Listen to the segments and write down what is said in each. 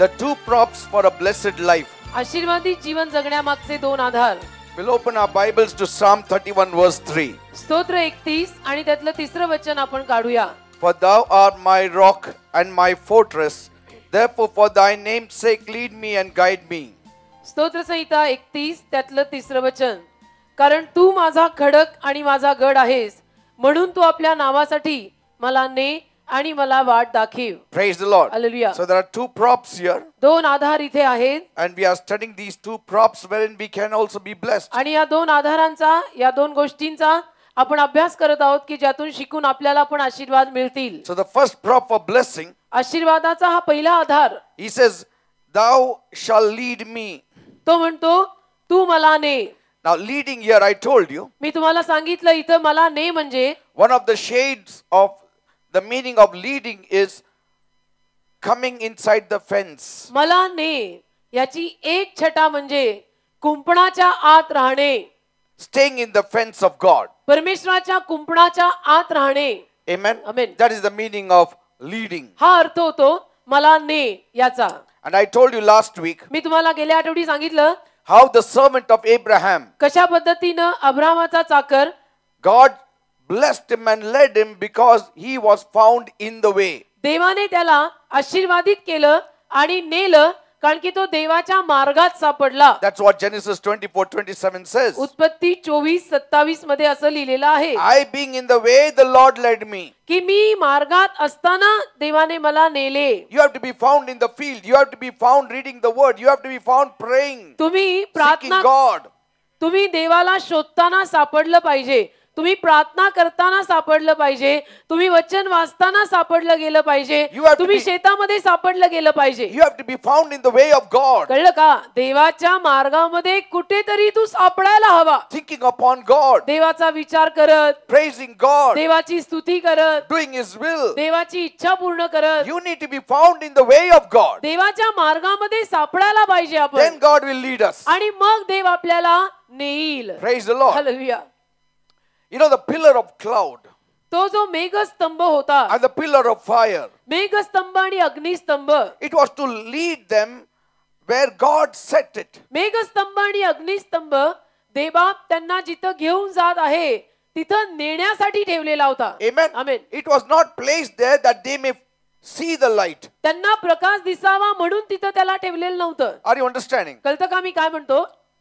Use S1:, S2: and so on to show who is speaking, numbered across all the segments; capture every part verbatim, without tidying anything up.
S1: The two props for a blessed life.
S2: आशीर्वादित जीवन जगण्यामागचे दोन आधार.
S1: We'll open our Bibles to Psalm thirty-one verse three.
S2: स्तोत्र एकतीस आणि त्यातलं तिसरं वचन आपण काढूया.
S1: For thou art my rock and my fortress, therefore for thy name's sake lead me and guide me.
S2: स्तोत्र संहिता एकतीस त्यातलं तिसरं वचन. कारण तू माझा खडक आणि माझा गड आहेस, म्हणून तू आपल्या नावासाठी मला ने आणि मला वाट दाखव.
S1: Praise the Lord.
S2: Hallelujah.
S1: So there are two props here.
S2: दोन आधार इथे आहेत.
S1: And we are studying these two props wherein we can also be blessed.
S2: आणि या दोन आधारांचा, या दोन गोष्टींचा आपण अभ्यास करत आहोत की ज्यातून शिकून आपल्याला पण आशीर्वाद मिळतील.
S1: So the first prop for blessing,
S2: आशीर्वादाचा हा पहिला आधार.
S1: he says, thou shall lead me.
S2: तो म्हणतो तू मला ने.
S1: Now leading here, I told you,
S2: मी तुम्हाला सांगितलं इथं मला ने म्हणजे
S1: one of the shades of the meaning of leading is coming inside the fence.
S2: मला ने याची एक छटा म्हणजे कुंपणाच्या आत राहणे.
S1: Staying in the fence of God.
S2: परमेश्वराच्या कुंपणाच्या आत राहणे.
S1: Amen.
S2: Amen.
S1: That is the meaning of leading.
S2: हा अर्थ होतो मला ने याचा.
S1: And I told you last week
S2: मी तुम्हाला गेल्या आठवडी सांगितलं
S1: how the servant of Abraham,
S2: कशा पद्धतीनं अब्राहामाचा चाकर
S1: God blessed him and led him because he was found in the way.
S2: देवाने त्याला आशीर्वादित केलं आणि नेलं कारण की तो देवाच्या मार्गात सापडला.
S1: That's what Genesis twenty-four twenty-seven says.
S2: उत्पत्ती चोवीस सत्तावीस मध्ये असं लिहिलेलं आहे.
S1: I being in the way, the Lord led me.
S2: की मी मार्गात असताना देवाने मला नेले.
S1: You have to be found in the field. You have to be found reading the word. You have to be found praying,
S2: तुम्ही
S1: seeking
S2: प्रार्थना
S1: God.
S2: तुम्ही देवाला शोधताना सापडलं पाहिजे. तुम्ही प्रार्थना करताना सापडलं पाहिजे. तुम्ही वचन वाचताना सापडलं गेलं पाहिजे. तुम्ही शेतामध्ये सापडलं गेलं पाहिजे.
S1: You have to be found in the way of God.
S2: कळलं का? देवाच्या मार्गामध्ये कुठेतरी तू सापडायला हवा.
S1: Thinking upon God,
S2: देवाचा विचार करत,
S1: praising God,
S2: देवाची स्तुती करत,
S1: doing His will.
S2: देवाची इच्छा पूर्ण करत.
S1: You need to be found in the way of God.
S2: देवाच्या मार्गामध्ये सापडायला पाहिजे आपण.
S1: Then God will lead us.
S2: आणि मग देव आपल्याला नेईल.
S1: Praise the Lord.
S2: Hallelujah.
S1: You know the pillar of cloud,
S2: तो जो मेघस्तंभ होता,
S1: and the pillar of fire,
S2: मेघस्तंभ आणि अग्निस्तंभ,
S1: it was to lead them where God set it.
S2: मेघस्तंभ आणि अग्निस्तंभ देवबाप त्यांना जिथं घेऊन जात आहे तिथं नेण्यासाठी ठेवलेला होता.
S1: Amen.
S2: Amen.
S1: It was not placed there that they may see the light.
S2: त्यांना प्रकाश दिसावा म्हणून तिथं त्याला ठेवलेलं नव्हतं.
S1: Are you understanding?
S2: कळतं का मी काय म्हणतो?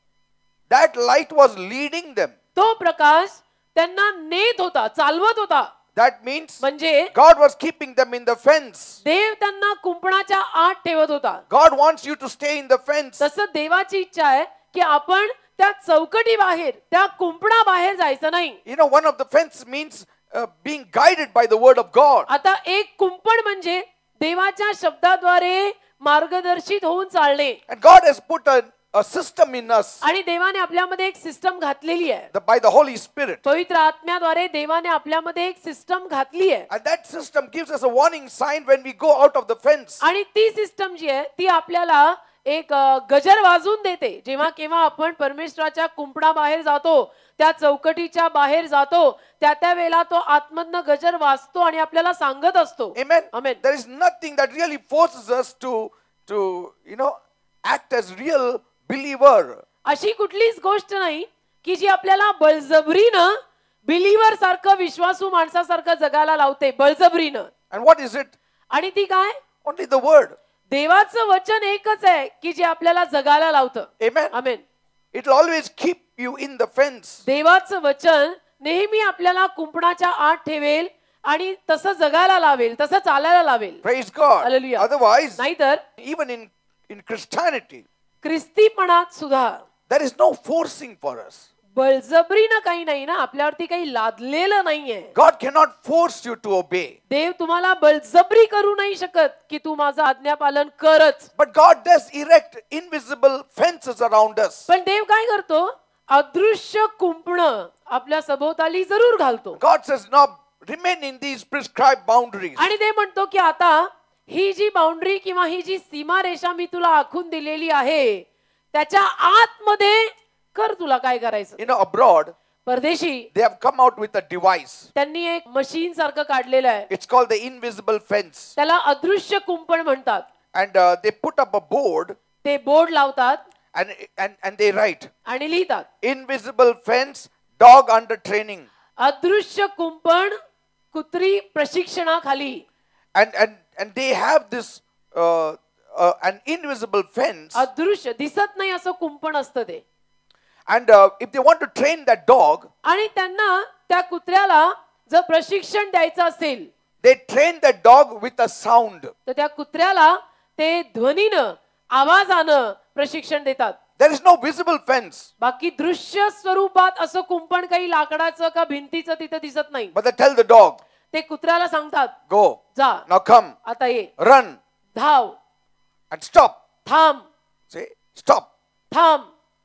S1: That light was leading them.
S2: तो प्रकाश त्यांना नेत होता, चालवत होता.
S1: That means
S2: म्हणजे
S1: God was keeping them in the fence.
S2: देव त्यांना कुंपणाच्या आत ठेवत होता.
S1: God wants you to stay in the fence.
S2: तसं देवाची इच्छा आहे की आपण त्या चौकटी बाहेर, त्या कुंपणा बाहेर जायचं नाही.
S1: You know, one of the fence means uh, being guided by the word of God.
S2: आता एक कुंपण म्हणजे देवाच्या शब्दाद्वारे मार्गदर्शित होऊन चालणे.
S1: And God has put a a system in us.
S2: आणि देवाने आपल्यामध्ये एक सिस्टम घातलेली आहे.
S1: The, by the Holy Spirit.
S2: पवित्र आत्म्याद्वारे देवाने आपल्यामध्ये एक सिस्टम घातली आहे.
S1: And that system gives us a warning sign when we go out of the fence.
S2: आणि ती सिस्टम जी आहे ती आपल्याला एक गजर वाजवून देते. जेव्हा केव्हा आपण परमेश्वराच्या कुंपणा बाहेर जातो, त्या चौकटीच्या बाहेर जातो, त्या त्या वेळेला तो आत्मधनं गजर वाजतो आणि आपल्याला सांगत असतो.
S1: Amen.
S2: Amen.
S1: There is nothing that really forces us to to you know act as real believer.
S2: अशी कुठलीच गोष्ट नाही की जी आपल्याला बळजबरीनं बिलीवर सारखं, विश्वासू माणसासारखं जगायला लावते. बळजबरीनं.
S1: And what is it?
S2: आणि ती काय?
S1: Only the word.
S2: देवाचं वचन एकच आहे की जे आपल्याला जगायला लावतं.
S1: Amen.
S2: Amen.
S1: It will always keep you in the fence.
S2: देवाचं वचन नेहमी आपल्याला कुंपणाच्या आत ठेवेल आणि तसं जगायला लावेल, तसं चालायला लावेल.
S1: Praise God.
S2: Hallelujah.
S1: Otherwise,
S2: नाहीतर
S1: even in in Christianity,
S2: ख्रिस्तीपणात सुद्धा
S1: there is no forcing for us.
S2: बळजबरीनं काही नाही ना, आपल्यावरती काही लादलेलं नाहीये.
S1: God cannot force you to obey.
S2: देव तुम्हाला बळजबरी करू नाही शकत की तू माझं आज्ञापालन करच.
S1: But God does erect invisible fences around us.
S2: पण देव काय करतो? अदृश्य कुंपणं आपल्या सभोवताली जरूर घालतो.
S1: God says, now remain in these prescribed boundaries.
S2: आणि ते म्हणतो की आता ही जी बाउंड्री किंवा ही जी सीमारेषा मी तुला आखून दिलेली आहे त्याच्या आतमध्ये कर तुला काय करायचं.
S1: You know, abroad,
S2: परदेशी
S1: they have come out with a device.
S2: त्यांनी एक मशीन सारखं काढलेलं आहे.
S1: It's called the invisible fence.
S2: त्याला अदृश्य कुंपण म्हणतात.
S1: and uh, they put up a board
S2: ते बोर्ड लावतात
S1: and and and they write
S2: आणि लिहितात
S1: invisible fence, dog under training.
S2: अदृश्य कुंपण कुत्री प्रशिक्षणाखाली.
S1: And and and they have this uh, uh, an invisible fence.
S2: अदृश्य दिसत नाही असं कुंपण असतं ते.
S1: And uh, if they want to train that dog,
S2: आणि त्यांना त्या कुत्र्याला जर प्रशिक्षण द्यायचं असेल,
S1: they train that dog with a sound.
S2: तर त्या कुत्र्याला ते ध्वनीनं आवाजानं प्रशिक्षण देतात.
S1: There is no visible fence.
S2: बाकी दृश्य स्वरूपात असं कुंपण काही लाकडाचं का भिंतीचं तिथे दिसत नाही.
S1: But they tell the dog,
S2: ते कुत्र्याला सांगतात
S1: go,
S2: जा,
S1: now come,
S2: आता ये,
S1: run,
S2: धाव,
S1: and stop.
S2: थांब,
S1: Say, stop.
S2: थांब.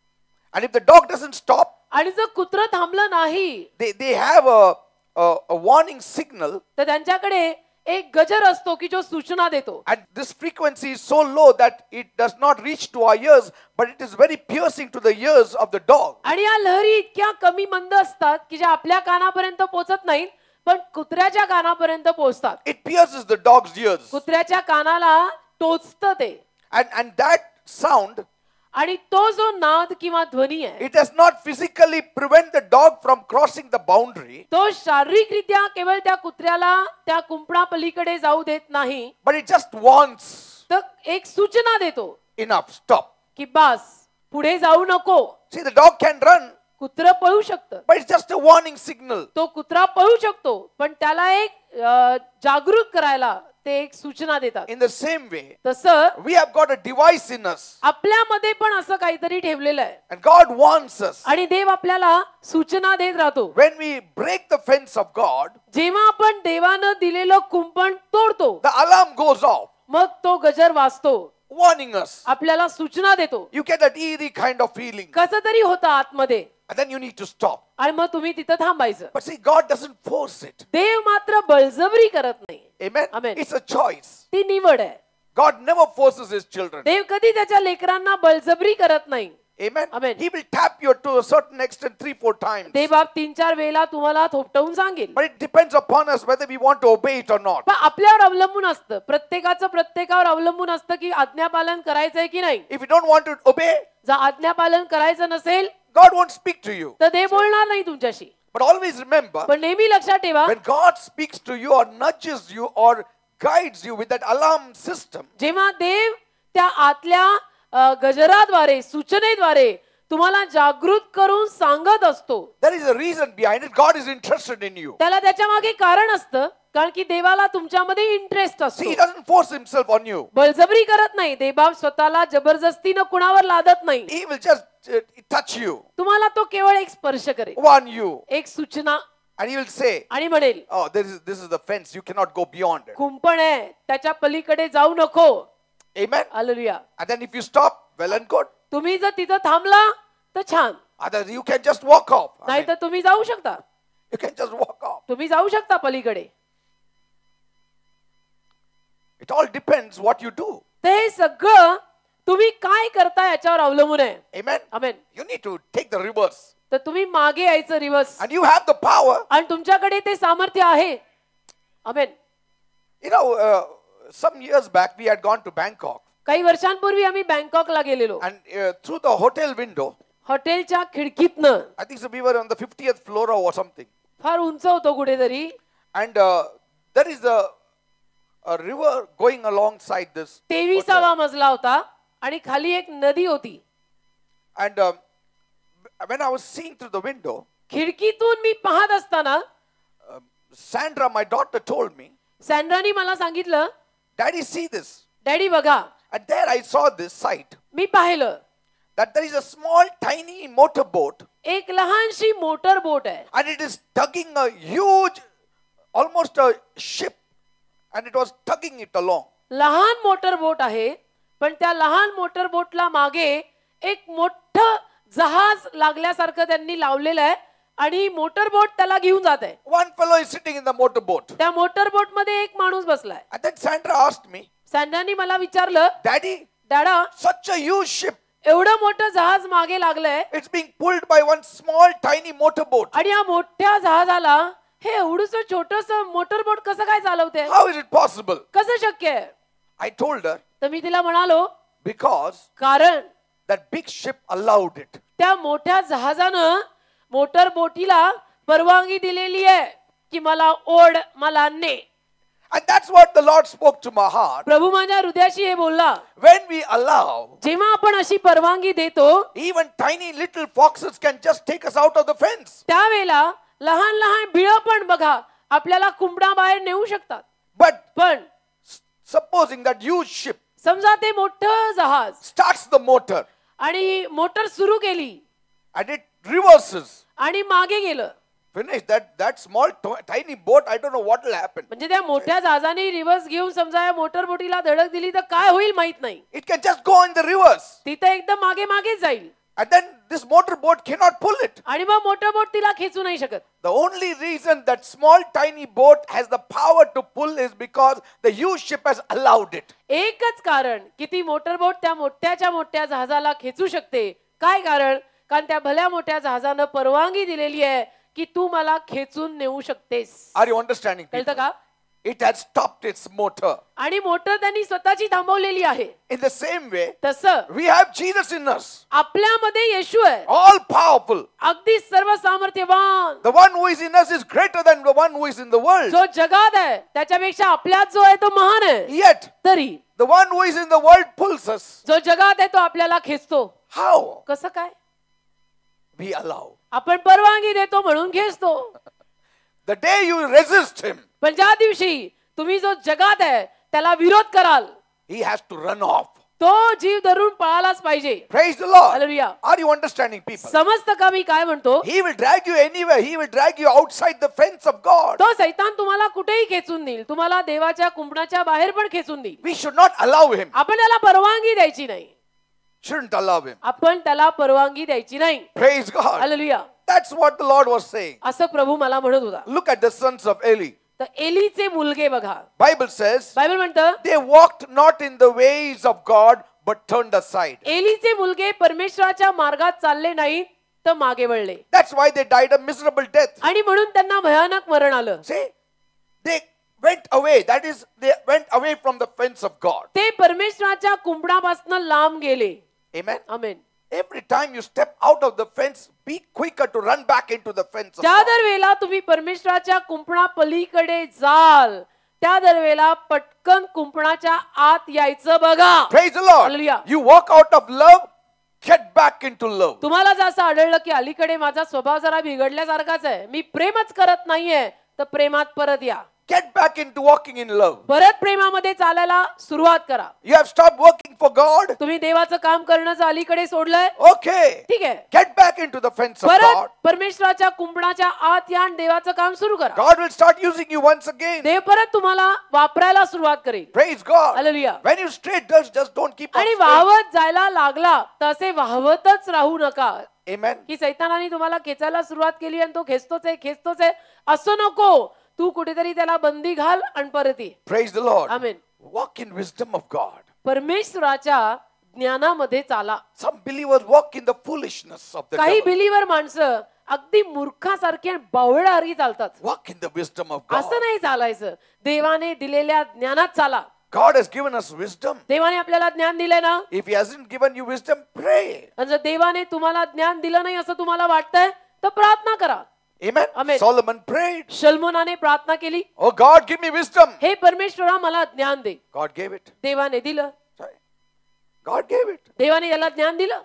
S1: And if the dog doesn't stop,
S2: आणि जर कुत्रं थांबलं नाही
S1: they, they have a, a, a warning signal.
S2: तर त्यांच्याकडे एक गजर असतो की जो सूचना देतो.
S1: And this frequency is so low that it does not reach to our ears, but it is very piercing to the ears of the dog.
S2: आणि या लहरी इतक्या कमी मंद असतात की ज्या आपल्या कानापर्यंत पोहोचत नाहीत पण कुत्र्याच्या कानापर्यंत पोहोचतात.
S1: It pierces the dog's ears.
S2: कुत्र्याच्या कानाला टोचतं ते.
S1: And and that sound,
S2: आणि तो जो नाद किंवा ध्वनी आहे
S1: it does not physically prevent the dog from crossing the boundary,
S2: तो शारीरिकरित्या केवळ त्या कुत्र्याला त्या कुंपणा पलीकडे जाऊ देत नाही,
S1: but it just warns,
S2: तर एक सूचना देतो
S1: enough, stop.
S2: की बस पुढे जाऊ नको.
S1: See, the dog can run,
S2: कुत्र पळू शकतं,
S1: but it's just a warning signal.
S2: तो कुत्रा पळू शकतो पण त्याला एक अ, जागरूक करायला ते एक सूचना देतात.
S1: In the same way,
S2: तसं
S1: we have got a device in us,
S2: आपल्यामध्ये पण असं काहीतरी ठेवलेलं आहे
S1: and God wants us.
S2: आणि देव आपल्याला सूचना देत राहतो.
S1: When we break the fence of God,
S2: जेव्हा आपण देवानं दिलेलं कुंपण तोडतो
S1: the alarm goes off,
S2: मग तो गजर वाजतो,
S1: warning us.
S2: आपल्याला सूचना देतो.
S1: You get that eerie kind of feeling,
S2: कसं तरी होतं आतमध्ये
S1: and then you need to stop.
S2: आणि मग तुम्ही तिथं थांबायचं.
S1: But see, God doesn't force it.
S2: देव मात्र बळजबरी करत नाही.
S1: Amen?
S2: Amen.
S1: It's a choice.
S2: ती निवड आहे.
S1: God never forces his children.
S2: देव कधी त्याच्या लेकरांना बळजबरी करत नाही.
S1: Amen?
S2: Amen.
S1: He will tap you to a certain extent three, four times.
S2: देव बाप तीन चार वेळेला तुम्हाला थोपटवून सांगेल.
S1: But it depends upon us whether we want to obey it or not.
S2: पण आपल्यावर अवलंबून असतं, प्रत्येकाचं प्रत्येकावर अवलंबून असतं की आज्ञापालन करायचंय की नाही.
S1: If you don't want to obey,
S2: जर आज्ञापालन करायचं नसेल
S1: God won't speak to you.
S2: तर देव बोलणार नाही तुमच्याशी.
S1: But always remember,
S2: पण नेहमी लक्षात ठेवा,
S1: when God speaks to you or nudges you or guides you with that alarm system,
S2: जेव्हा देव त्या आतल्या अ, गजराद्वारे सूचनेद्वारे तुम्हाला जागृत करून सांगत असतो,
S1: there is a reason behind it. God is interested in you.
S2: त्याला त्याच्या मागे कारण असतं, कारण की देवाला तुमच्यामध्ये इंटरेस्ट
S1: See,
S2: असतो.
S1: he doesn't force himself on you.
S2: बळजबरी करत नाही. देवबाप स्वतःला जबरदस्तीनं कुणावर लादत नाही.
S1: He will just uh, touch you,
S2: तुम्हाला तो केवळ एक स्पर्श करेल,
S1: warn you,
S2: एक सूचना,
S1: and he will say,
S2: आणि म्हणेल
S1: oh, this is, this is the fence. You cannot go beyond it.
S2: कुंपण आहे, त्याच्या पलीकडे जाऊ नको.
S1: Amen?
S2: Hallelujah.
S1: And then if you stop, well and good.
S2: तुम्ही जर तिथं थांबला तर छान,
S1: Other, you can just walk off. I
S2: नाही
S1: mean,
S2: तर तुम्ही जाऊ शकता.
S1: you can just walk off.
S2: तुम्ही जाऊ शकता पलीकडे.
S1: It all depends what you do.
S2: ते हे सगळं तुम्ही काय करता याच्यावर अवलंबून आहे.
S1: Amen?
S2: Amen.
S1: You need to take the reverse.
S2: तर तुम्ही मागे यायचं reverse,
S1: And you have the power.
S2: आणि तुमच्याकडे ते सामर्थ्य आहे. आमेन.
S1: You know, uh, some years back we had gone to Bangkok.
S2: काही वर्षांपूर्वी आम्ही बँकॉकला गेलेलो.
S1: And uh, through the hotel window,
S2: हॉटेलच्या खिडकीतनं,
S1: I think so we were on the fiftieth floor or something.
S2: फार उंच होतो कुठेतरी,
S1: And uh, there is a, a river going alongside this.
S2: तेविसावा
S1: hotel.
S2: मजला होता आणि खाली एक नदी होती.
S1: And uh, when I was seeing through the window,
S2: खिडकीतून मी पाहत असताना
S1: uh, Sandra, my daughter, told me,
S2: सॅन्ड्रानी मला सांगितलं,
S1: Daddy, see this.
S2: डॅडी बघा.
S1: And there I saw this sight,
S2: मी पाहिलं
S1: that there is a small, tiny motorboat,
S2: एक लहानशी मोटर बोट आहे
S1: and it is tugging a huge, almost a ship, and it was tugging it along.
S2: लहान motor boat आहे, पण त्या लहान मोटर बोटला मागे एक मोठं जहाज लागल्यासारखं त्यांनी लावलेलं आहे आणि मोटर बोट त्याला घेऊन जात आहे.
S1: One fellow is sitting in the motorboat.
S2: त्या मोटर बोट मध्ये एक माणूस बसलाय.
S1: And then Sandra asked me,
S2: सॅन्ड्रानी मला विचारलं,
S1: Daddy,
S2: डॅडा,
S1: such a huge ship,
S2: एवढं मोठं जहाज मागे लागलंय
S1: it's being pulled by one small, tiny motorboat.
S2: आणि या मोठ्या जहाजाला हे एवढंसं छोटंसं मोटर बोट कसं काय चालवते,
S1: How is it possible?
S2: कसं शक्य आहे?
S1: I told her,
S2: तर मी तिला म्हणालो,
S1: Because
S2: कारण
S1: that big ship allowed it.
S2: त्या मोठ्या जहाजानं मोटर बोटीला परवानगी दिलेली आहे की मला ओढ, मला ने.
S1: And that's what the Lord spoke to my heart.
S2: प्रभू माझ्या हृदयाशी हे बोलला,
S1: When we allow,
S2: जेव्हा आपण अशी परवानगी देतो,
S1: even tiny little foxes can just take us out of the fence.
S2: त्यावेळेला लहान लहान बिळं पण बघा आपल्याला कुंपणा बाहेर नेऊ शकतात.
S1: But
S2: पण
S1: supposing that huge ship
S2: समजा ते मोठं जहाज
S1: starts the motor
S2: आणि मोटर सुरू केली
S1: and it reverses,
S2: आणि मागे गेलं,
S1: finish that that small to- tiny boat, I don't know what will happen.
S2: म्हणजे त्या मोठ्या जहाजाने रिव्हर्स घेऊन समजा या मोटर बोटीला धडक दिली तर काय होईल माहित नाही.
S1: It can just go in the reverse.
S2: तिथं एकदम मागे मागे जाईल
S1: And then this motor boat cannot pull it.
S2: आणि मग मोटर बोट तिला खेचू नाही शकत.
S1: The only reason that small tiny boat has the power to pull is because the huge ship has allowed it.
S2: एकच कारण की ती मोटर बोट त्या मोठ्याच्या मोठ्या जहाजाला खेचू शकते. काय कारण? कारण त्या भल्या मोठ्या जहाजानं परवानगी दिलेली आहे की तू मला खेचून नेऊ शकतेस.
S1: Are you understanding?
S2: कळतं
S1: people?
S2: का?
S1: It has stopped its motor.
S2: आणि मोटर त्यांनी स्वतःची थांबवलेली आहे.
S1: In the same way,
S2: तसं
S1: we have Jesus in us,
S2: आपल्यामध्ये येशू आहे,
S1: all powerful.
S2: अगदी सर्व सामर्थ्यवान.
S1: The one who is in us is greater than the one who is in the world.
S2: जो जगात आहे त्याच्यापेक्षा आपल्यात जो आहे तो महान आहे.
S1: Yet,
S2: तरी
S1: the one who is in the world pulls us.
S2: जो जगात आहे तो आपल्याला खेचतो.
S1: How?
S2: कसं काय?
S1: We allow.
S2: आपण परवानगी देतो म्हणून खेचतो.
S1: The day you resist him,
S2: पण ज्या दिवशी तुम्ही जो जगात आहे त्याला विरोध कराल,
S1: he has to run off.
S2: तो जीव धरून पळालाच पाहिजे.
S1: Praise the Lord.
S2: Hallelujah.
S1: Are you understanding, people?
S2: समजतं का मी काय म्हणतो?
S1: He will drag you anywhere. He will drag you outside the fence of God.
S2: तो सैतान तुम्हाला कुठेही खेचून देईल, तुम्हाला देवाच्या कुंपणाच्या बाहेर पण खेचून देईल.
S1: We should not allow him.
S2: आपण त्याला परवानगी द्यायची नाही.
S1: Shouldn't allow him.
S2: आपण त्याला परवानगी द्यायची नाही.
S1: Praise God.
S2: Hallelujah.
S1: That's what the Lord was saying.
S2: असं प्रभू मला म्हणत होता.
S1: Look at the sons of Eli.
S2: तर एलीचे मुलगे बघा,
S1: Bible says
S2: बायबल म्हणतं
S1: they walked not in the ways of God but turned aside.
S2: एलीचे मुलगे परमेश्वराच्या मार्गात चालले नाहीत तर मागे वळले.
S1: That's why they died a miserable death.
S2: आणि म्हणून त्यांना भयानक मरण आलं.
S1: See, they went away. That is, they went away from the fence of God.
S2: ते परमेश्वराच्या कुंपणापासून लांब गेले.
S1: Amen.
S2: Amen.
S1: Every time you step out of the fence, be quicker to run back into the fence of
S2: ज्या
S1: God.
S2: दर वेळेला तुम्ही परमेश्वराच्या कुंपणा पलीकडे जाल त्या दर वेळेला पटकन कुंपणाच्या आत यायचं बघा.
S1: Praise the Lord.
S2: Hallelujah.
S1: You walk out of love, get back into love.
S2: तुम्हाला जर असं आढळलं की अलीकडे माझा स्वभाव जरा बिघडल्यासारखाच आहे, मी प्रेमच करत नाहीये, तर प्रेमात परत या.
S1: Get back into walking in love.
S2: परत प्रेमामध्ये चालायला सुरुवात करा.
S1: You have stopped working for God.
S2: तुम्ही देवाचं काम करणं अलीकडे सोडलंय,
S1: Okay.
S2: ठीक आहे,
S1: Get back into the fence of
S2: परत
S1: God.
S2: परमेश्वराच्या कुंपणाच्या आत या आणि देवाचं काम सुरू करा.
S1: God will start using you once again.
S2: देव परत तुम्हाला वापरायला सुरुवात करेल.
S1: Praise God.
S2: Hallelujah.
S1: When you stray, just, just don't keep on
S2: आणि
S1: straying.
S2: वाहवत जायला लागला तर असे वाहवतच राहू नका.
S1: Amen.
S2: की सैतानाने तुम्हाला खेचायला सुरुवात केली आणि तो खेचतोच आहे खेचतोच आहे असं नको. तू कुठेतरी त्याला बंदी घाल आणि परत ये.
S1: Praise the Lord.
S2: Amen.
S1: Walk in wisdom of God.
S2: परमेश्वराच्या ज्ञानामध्ये चाला.
S1: Some believers walk in the foolishness of the
S2: काही
S1: devil.
S2: बिलीवर माणसं अगदी मूर्खासारखी आणि बावळासारखी चालतात.
S1: Walk in the wisdom of God.
S2: असं नाही चालायचं. देवाने दिलेल्या ज्ञानात चाला.
S1: God has given us wisdom.
S2: देवाने आपल्याला ज्ञान दिलंय ना.
S1: If He hasn't given you wisdom, pray.
S2: आणि जर देवाने तुम्हाला ज्ञान दिलं नाही असं तुम्हाला वाटतंय तर प्रार्थना करा.
S1: Amen.
S2: Amen.
S1: Solomon prayed.
S2: शल्मोनाने प्रार्थना केली,
S1: Oh God, give me wisdom.
S2: हे परमेश्वरा मला ज्ञान दे.
S1: God gave it.
S2: देवाने दिलं.
S1: Sorry. God gave it.
S2: देवाने याला ज्ञान दिलं.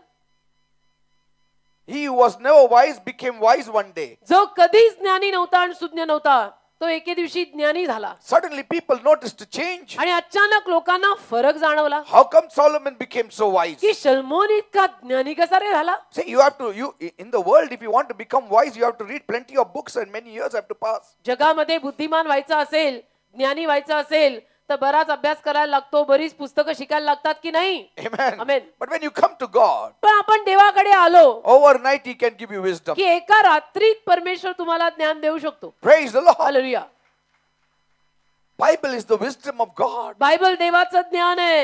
S1: He who was never wise became wise one day.
S2: जो कधीच ज्ञानी नव्हता आणि सुज्ञ नव्हता तो एके दिवशी ज्ञानी झाला.
S1: Suddenly people noticed a change.
S2: आणि अचानक लोकांना फरक जाणवला
S1: How come Solomon became so wise?
S2: की शल्मोन इतका ज्ञानी कसा रे झाला.
S1: See, you have to, you in the world, if you want to become wise, you have to read plenty of books and many years have to pass.
S2: जगामध्ये बुद्धिमान व्हायचं असेल, ज्ञानी व्हायचं असेल तर बराच अभ्यास करायला लागतो, बरीच पुस्तकं शिकायला लागतात की नाही.
S1: Amen.
S2: Amen.
S1: But when you come to God,
S2: पण आपण देवाकडे आलो
S1: overnight He can give you wisdom.
S2: की एका रात्रीत परमेश्वर तुम्हाला ज्ञान देऊ शकतो.
S1: Praise the Lord.
S2: Hallelujah.
S1: Bible is the wisdom of God.
S2: Bible देवाचं ज्ञान आहे.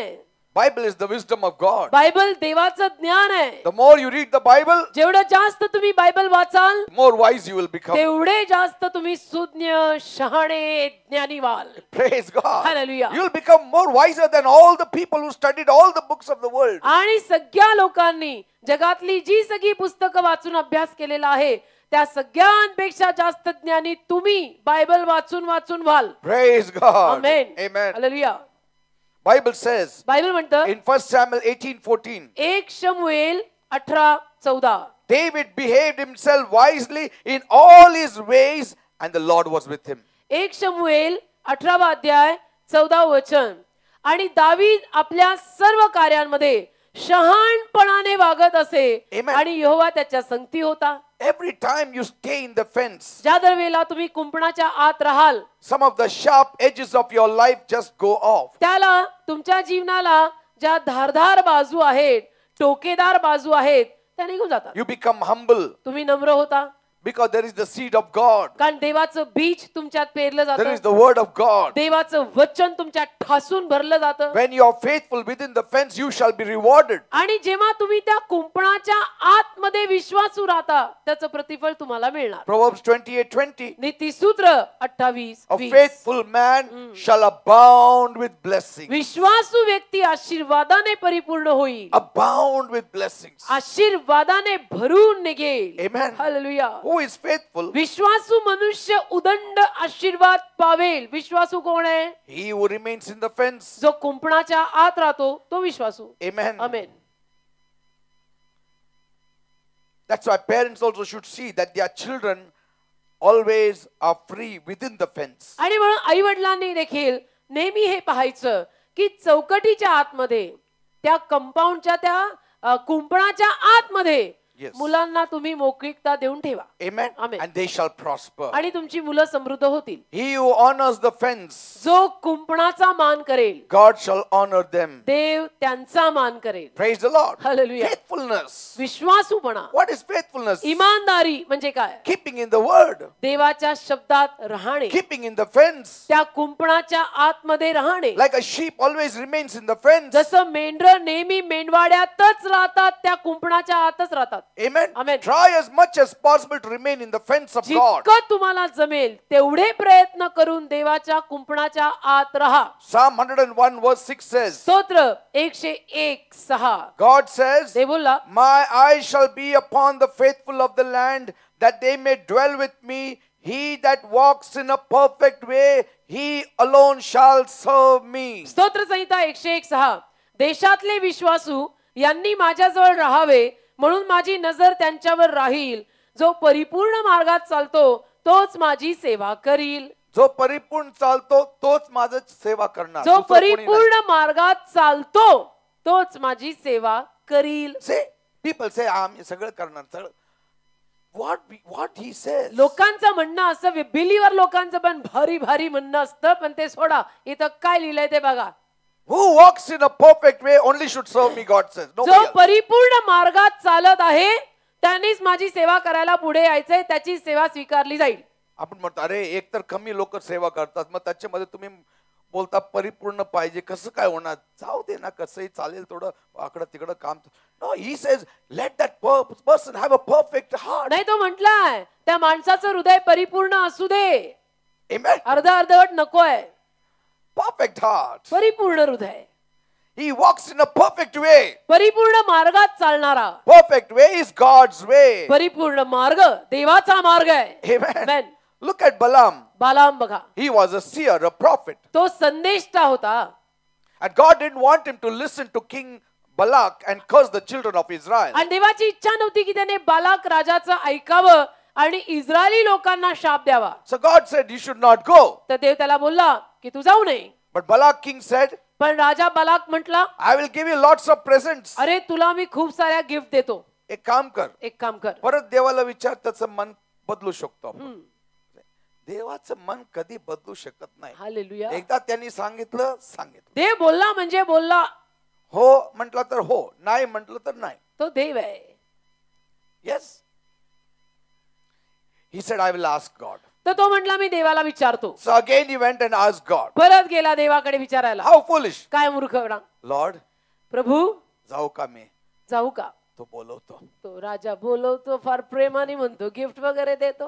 S1: Bible is the wisdom of God.
S2: Bible देवाचं ज्ञान आहे.
S1: The more you read the Bible,
S2: जेवढं जास्त तुम्ही बायबल वाचाल,
S1: the more wise you will become.
S2: तेवढे जास्त तुम्ही सुज्ञ, शहाणे, ज्ञानी व्हाल.
S1: Praise God.
S2: Hallelujah.
S1: You will become more wiser than all the people who studied all the books of the world.
S2: आणि सगळ्या लोकांनी जगातली जी सगळी पुस्तकं वाचून अभ्यास केलेला आहे, त्या सगळ्यांपेक्षा जास्त ज्ञानी तुम्ही बायबल वाचून वाचून व्हाल.
S1: Praise God.
S2: Amen.
S1: Amen.
S2: Hallelujah.
S1: Bible says
S2: Bible म्हणतं
S1: in First Samuel eighteen fourteen,
S2: एक शमूएल अठरा चौदा,
S1: David behaved himself wisely in all his ways and the Lord was with him.
S2: एक शमूएल अठरावा अध्याय चौदा वचन. आणि दावीद आपल्या सर्व कार्यांमध्ये शहाणपणाने वागत असे
S1: Amen.
S2: आणि यहोवा त्याच्या संगती होता.
S1: Every time you stay in the fence,
S2: ज्या दर वेळेला तुम्ही कुंपणाच्या आत राहाल,
S1: some of the sharp edges of your life just go off.
S2: त्याला तुमच्या जीवनाला ज्या धारधार बाजू आहेत, टोकेदार बाजू आहेत, त्या निघून जातात.
S1: You become humble
S2: तुम्ही नम्र होता,
S1: because there is the seed of God.
S2: कारण देवाचं बीज तुमच्यात पेरलं
S1: There is
S2: जातं.
S1: the word of God.
S2: देवाचं वचन तुमच्यात ठासून भरलं जातं.
S1: When you are faithful within the fence, you shall be rewarded.
S2: आणि जेव्हा तुम्ही त्या कुंपणाच्या आतमध्ये विश्वासू राहता, त्याचं प्रतिफळ तुम्हाला मिळणार.
S1: Proverbs twenty-eight twenty,
S2: नीतिसूत्र अठ्ठावीस
S1: a
S2: वीस.
S1: faithful man shall abound with blessings.
S2: विश्वासू व्यक्ती आशीर्वादाने परिपूर्ण होईल,
S1: Abound with blessings.
S2: आशीर्वादाने भरून निघेल.
S1: Amen.
S2: Hallelujah.
S1: Who is faithful?
S2: विश्वासू मनुष्य उदंड आशीर्वाद पावेल. विश्वासू कोण आहे?
S1: He who remains in the fence.
S2: जो कुंपणाच्या आत राहतो तो विश्वासू.
S1: Amen.
S2: Amen.
S1: That's why parents also should see that their children always are free within the fence.
S2: आणि म्हणून आई वडिलांनी देखील नेहमी हे पाहायचं की चौकटीच्या आतमध्ये, त्या कंपाऊंडच्या, त्या अ, कुंपणाच्या आतमध्ये
S1: Yes.
S2: मुलांना तुम्ही मोकळीकता देऊन ठेवा.
S1: Amen.
S2: Amen.
S1: And they shall prosper.
S2: आणि तुमची मुलं समृद्ध होतील.
S1: He who honors the fence,
S2: जो कुंपणाचा मान करेल,
S1: God shall honor them.
S2: देव त्यांचा मान करेल.
S1: Praise the Lord.
S2: Hallelujah.
S1: Faithfulness.
S2: विश्वासूपणा.
S1: What is faithfulness?
S2: इमानदारी म्हणजे काय?
S1: Keeping in the word.
S2: देवाच्या शब्दात राहणे,
S1: Keeping in the fence.
S2: त्या कुंपणाच्या आतमध्ये राहणे.
S1: Like a sheep always remains in the fence.
S2: जसं मेंढर नेहमी मेंढवाड्यातच राहतात, त्या कुंपणाच्या आतच राहतात.
S1: Amen.
S2: Amen.
S1: Try as much as possible to remain in the fence of God.
S2: जितकं तुम्हाला जमेल तेवढे प्रयत्न करून देवाच्या कुंपणाच्या आत राहा.
S1: Psalm one oh one verse six says,
S2: स्तोत्र एकशे एक सहा.
S1: God says,
S2: देव बोलला,
S1: my eyes shall be upon the faithful of the land, that they may dwell with me. He that walks in a perfect way, he alone shall serve me.
S2: स्तोत्र संहिता एकशे एक सहा. देशातले विश्वासू यांनी माझ्याजवळ राहावे, म्हणून माझी नजर त्यांच्यावर राहील. जो परिपूर्ण मार्गात चालतो तोच माझी सेवा करील.
S1: जो परिपूर्ण चालतो तोच माझी सेवा करणार.
S2: जो
S1: दुसरं कोणी नाही.
S2: परिपूर्ण मार्गात चालतो तोच माझी सेवा करील.
S1: Say, people say आम्ही सगळं करणार सगळं. What what he says?
S2: लोकांचं म्हणणं असं, बिलीवर लोकांचं पण भारी भारी म्हणणं असतं, पण ते सोडा. इथं काय लिहिलंय ते बघा.
S1: Who walks in a perfect way only should serve me, God says. Nobody
S2: जो
S1: else.
S2: परिपूर्ण मार्गात चालत आहे त्यांनीच माझी सेवा करायला पुढे यायचंय, त्याची सेवा स्वीकारली जाईल.
S1: आपण म्हणतो अरे एक तर कमी लोक सेवा करतात, मग त्याच्यामध्ये तुम्ही बोलता परिपूर्ण पाहिजे, कसं काय होणार? जाऊ दे ना, कसंही चालेल, थोडं आकडं तिकडं काम. No, he says let that person have a perfect heart.
S2: नाही, तो म्हटलाय त्या माणसाचं हृदय परिपूर्ण असू दे.
S1: Amen.
S2: अर्ध अर्धवट नकोय,
S1: Perfect heart.
S2: परिपूर्ण हृदय.
S1: He walks in a perfect way.
S2: परिपूर्ण मार्गात चालणारा.
S1: Perfect way is God's way.
S2: परिपूर्ण मार्ग देवाचा मार्ग आहे.
S1: Amen.
S2: Amen.
S1: Look at Balaam.
S2: बालाम बघा,
S1: He was a seer, a prophet.
S2: तो संदेष्टा होता.
S1: And God didn't want him to listen to King Balak and curse the children of Israel.
S2: आणि देवाची इच्छा नव्हती की त्याने बालाक राजाचं ऐकावं आणि इस्रायली लोकांना शाप द्यावा.
S1: So God said, you should not go.
S2: तर देव त्याला बोलला की तू जाऊ नये.
S1: But Balak king said,
S2: पण राजा बालाक म्हटला,
S1: I will give you lots of presents.
S2: अरे तुला मी खूप साऱ्या गिफ्ट देतो.
S1: एक काम कर,
S2: एक काम कर,
S1: परत देवाला विचार, त्याचं मन बदलू शकतो आपण. देवाचं मन कधी बदलू शकत नाही.
S2: हालेलुया.
S1: एकदा त्यांनी सांगितलं सांगितलं
S2: देव बोलला म्हणजे बोलला.
S1: हो म्हटलं तर हो, नाही म्हटलं तर नाही.
S2: तो देव आहे.
S1: Yes. He said, I will ask God.
S2: तर तो म्हटला मी देवाला विचारतो.
S1: So again he went and asked God.
S2: परत गेला देवाकडे विचारायला.
S1: How foolish.
S2: काय मूर्खपणा.
S1: Lord,
S2: प्रभू
S1: जाऊ का मी?
S2: जाऊ का?
S1: तो बोलवतो.
S2: तो राजा बोलवतो, फार प्रेमाने म्हणतो, गिफ्ट वगैरे देतो.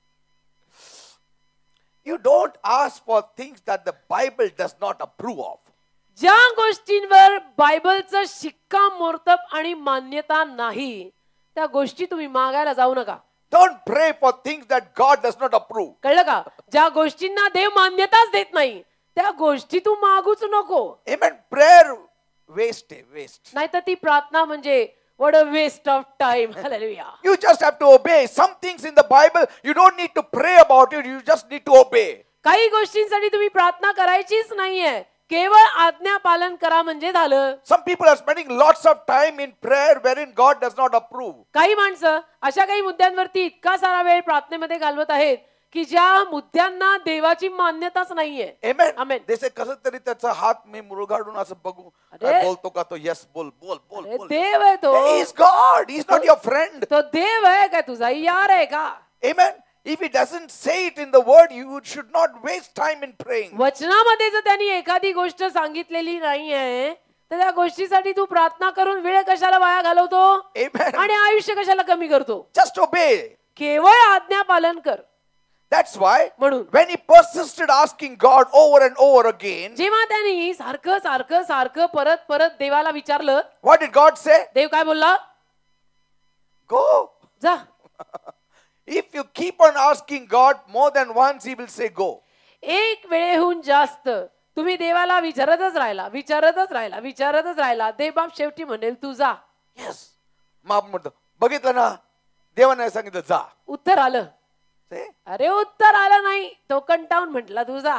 S1: You don't ask for things that the Bible does not approve of.
S2: ज्या गोष्टींवर बायबलचं शिक्कामोर्तब आणि मान्यता नाही त्या गोष्टी तुम्ही मागायला जाऊ नका.
S1: Don't pray for things that God does not approve.
S2: कळलं का? ज्या गोष्टींना देव मान्यताच देत नाही त्या गोष्टी तू मागूच नको.
S1: Amen. Prayer waste, waste.
S2: नाहीतर ती प्रार्थना म्हणजे what a waste of time. Hallelujah.
S1: You just have to obey. Some things in the Bible, you don't need to pray about it. You just need to obey.
S2: काही गोष्टींसाठी तुम्ही प्रार्थना करायचीच नाहीये, केवळ आज्ञा पालन करा म्हणजे झालं.
S1: Some people are spending lots of time in prayer wherein God does not approve.
S2: काही माणसं अशा काही मुद्द्यांवरती इतका सारा वेळ प्रार्थनेमध्ये घालवत आहेत की ज्या मुद्द्यांना देवाची मान्यताच नाहीये.
S1: Amen.
S2: Amen.
S1: They say कसं तरी त्याचा हात मी मुरगाडून असं बघू.
S2: अरे.
S1: काय बोलतो का तो? Yes, बोल बोल बोल
S2: अरे
S1: बोल.
S2: देव आहे तो.
S1: He is God. He is not your friend.
S2: तो देव आहे का तुझा यार आहे का?
S1: Amen. If he doesn't say it in the word, you should not waste time in praying.
S2: वचनामध्ये जर त्यांनी एखादी गोष्ट सांगितलेली नाहीये तर त्या गोष्टीसाठी तू प्रार्थना करून वेळ कशाला वाया घालवतो?
S1: Amen.
S2: आणि आयुष्य कशाला कमी करतो?
S1: Just obey.
S2: केवळ आज्ञा पालन कर.
S1: That's why
S2: म्हणून
S1: when he persisted asking God over and over again,
S2: जेव्हा त्यांनी सारखं सारखं सारखं परत परत देवाला विचारलं,
S1: what did God say?
S2: देव काय बोलला?
S1: Go.
S2: जा.
S1: If you keep on asking God more than once, he will say go.
S2: एक वेळेहून जास्त तुम्ही देवाला विचारतच राहिला विचारतच राहिला विचारतच राहिला देवबाप शेवटी म्हणेल तू जा.
S1: Yes. माप म्हणतो, बघितलं ना, देवाने सांगितलं जा.
S2: उत्तर आलं.
S1: See?
S2: अरे उत्तर आलं नाही, तो कंटाळून म्हटला तू जा.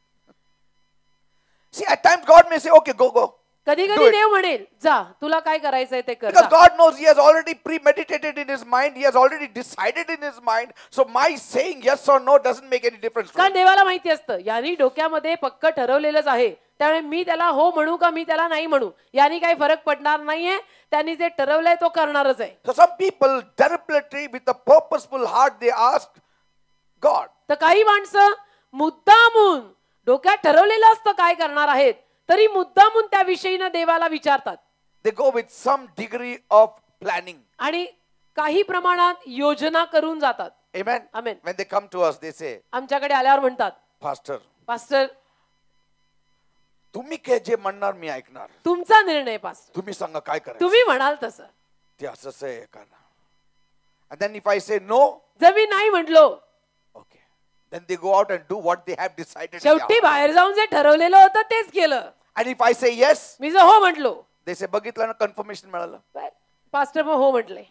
S1: See, at times God may say, okay, go, go.
S2: कधी
S1: Do
S2: कधी
S1: it.
S2: देव म्हणेल जा, तुला काय करायचंय ते कर.
S1: Because
S2: जा.
S1: God knows he has already premeditated in his mind, he has already decided in his mind. So my saying yes or no doesn't make any difference. to
S2: कारण
S1: him.
S2: देवाला माहिती असतं यांनी डोक्यामध्ये पक्क ठरवलेलंच आहे, त्यामुळे मी त्याला हो म्हणू का मी त्याला नाही म्हणू यांनी काही फरक पडणार नाहीये. त्यांनी जे ठरवलंय तो करणारच आहे.
S1: So some people deliberately with a purposeful heart they ask God.
S2: तर काही माणसं मुद्दामून डोक्यात ठरवलेलं असतं काय करणार आहेत तरी मुद्दामून त्या विषयीनं देवाला विचारतात.
S1: They go with some degree of planning.
S2: आणि काही प्रमाणात योजना करून जातात.
S1: Amen.
S2: Amen.
S1: When they come to us, they say,
S2: आमच्याकडे आल्यावर म्हणतात,
S1: Pastor,
S2: पास्टर
S1: तुम्ही काय जे म्हणणार मी ऐकणार.
S2: तुमचा निर्णय पास्टर,
S1: तुम्ही सांगा काय करायचं.
S2: तुम्ही म्हणाल तसं.
S1: ते असंच आहे का ना. And then if I say no,
S2: जर मी नाही म्हटलो,
S1: okay. Then they go out and do what they have decided. in their
S2: शेवटी
S1: heart.
S2: बाहेर जाऊन जे ठरवलेलं होतं तेच केलं.
S1: And if I say yes,
S2: मी जर हो म्हटलो,
S1: they say बघितलं ना कन्फर्मेशन मिळालं.
S2: पास्टर मग हो म्हटले.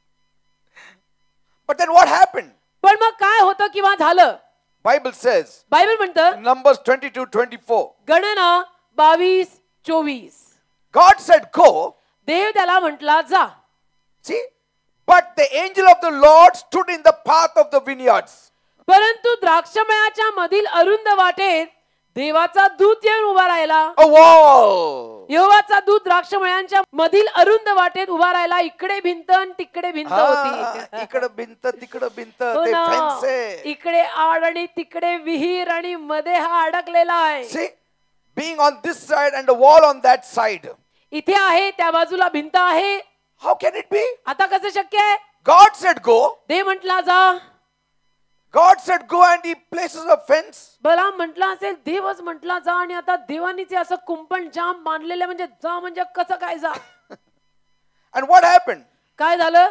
S1: But then what happened?
S2: पण मग काय होतं किंवा झालं?
S1: Bible says,
S2: बायबल म्हणतं
S1: Numbers twenty-two twenty-four,
S2: गणना बावीस चोवीस,
S1: God said go.
S2: देव त्याला म्हटला जा.
S1: See, but the angel of the Lord stood in the path of the vineyards.
S2: परंतु द्राक्षमळ्याच्या मधील अरुंद वाटेत देवाचा दूत येऊन उभा राहिला.
S1: A wall.
S2: यहोवाचा दूत द्राक्षमळ्यांच्या मधील अरुंद वाटेत उभा राहिला. इकडे भिंत आणि तिकडे भिंत
S1: हा,
S2: होती.
S1: इकडं भिंत तिकडं भिंत
S2: हो
S1: ते
S2: ना.
S1: फेन्स आहे.
S2: इकडे आड आणि तिकडे विहीर आणि मध्ये हा अडकलेला आहे.
S1: See, being on this side and the wall on that side.
S2: इथे आहे त्या बाजूला भिंत आहे.
S1: How can it be?
S2: आता कसं शक्य आहे?
S1: God said go.
S2: देव म्हटला जा.
S1: God said go and he places a fence.
S2: बलाम म्हटला असेल देवच म्हटला जा आणि आता देवानीच असं कुंपण जाम बांधलेलं म्हणजे जा म्हणजे कसं काय जा.
S1: And what happened?
S2: काय झालं?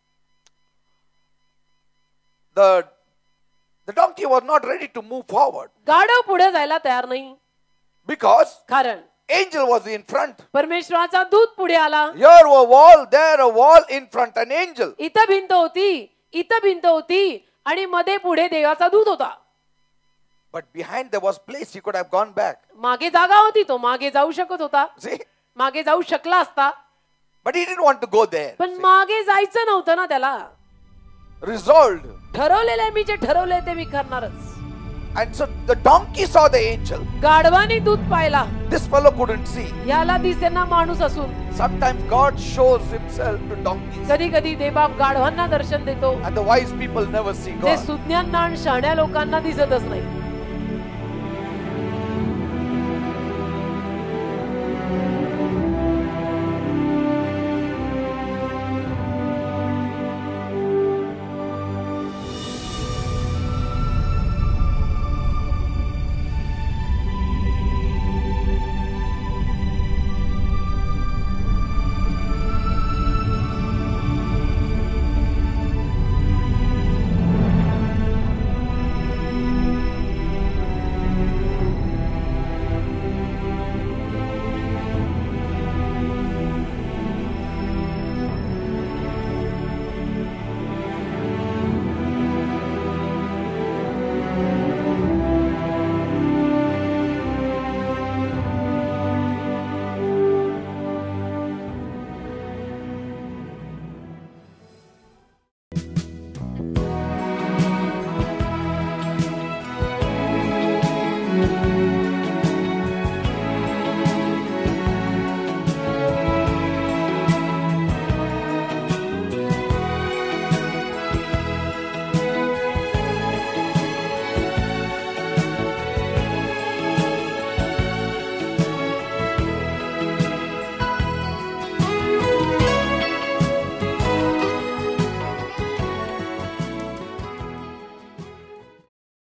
S1: The the donkey was not ready to move forward
S2: गाढव पुढे जायला तयार नाही.
S1: because
S2: कारण
S1: angel was in front.
S2: परमेश्वराचा दूत पुढे आला.
S1: Here a wall, there a wall, in front an angel.
S2: इथं भिंत होती, इथं भिंत होती आणि मध्ये पुढे देवाचा दूत होता.
S1: But behind there was place he could have gone back.
S2: मागे जागा होती, तो मागे जाऊ शकत होता.
S1: See?
S2: मागे जाऊ शकला असता.
S1: But he didn't want to go there.
S2: पण मागे जायचं नव्हतं ना त्याला.
S1: Resolved.
S2: ठरवलेलं आहे मी जे ठरवलंय ते मी करणारच.
S1: And so the donkey saw the angel.
S2: गाढवानी दूत पाहिला.
S1: This fellow couldn't see.
S2: याला दिसेना माणूस असून.
S1: Sometimes God shows himself to donkeys.
S2: कधी कधी देवबाप गाढवांना दर्शन देतो.
S1: And the wise people never see
S2: जे
S1: God.
S2: सुज्ञांना आणि शहाण्या लोकांना दिसतच नाही.